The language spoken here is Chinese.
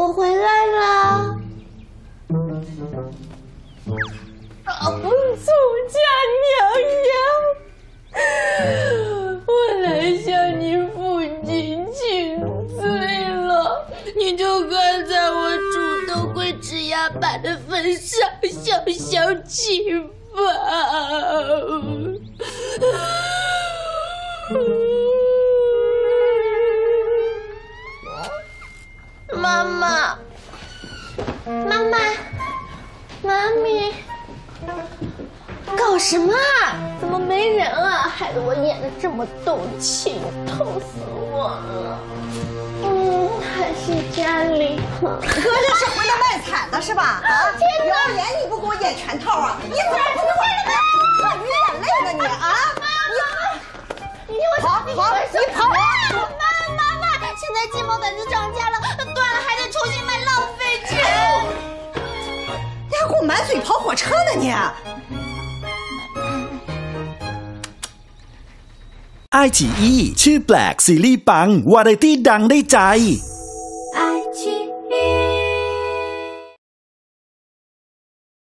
我回来啦。宋家娘娘，我来向你父亲请罪了。你就看在我煮豆桂枝鸭板的份上，消消气吧。妈妈，妈妈，妈咪，搞什么啊？怎么没人啊？害得我演得这么动情，痛死我了。还是家里。 哥这是回来卖惨的是吧？啊！天哪！要演你不给我演全套啊！你自然出坏了吗？流眼泪呢你啊！ 你听我说，你跑！妈妈，现在鸡毛掸子涨价了，断了还得重新买，浪费钱。 你还给我满嘴跑火车呢你！ iQIYI ชื่อแปลกซีรีส์ปังวาไรตี้ดังได้ใจ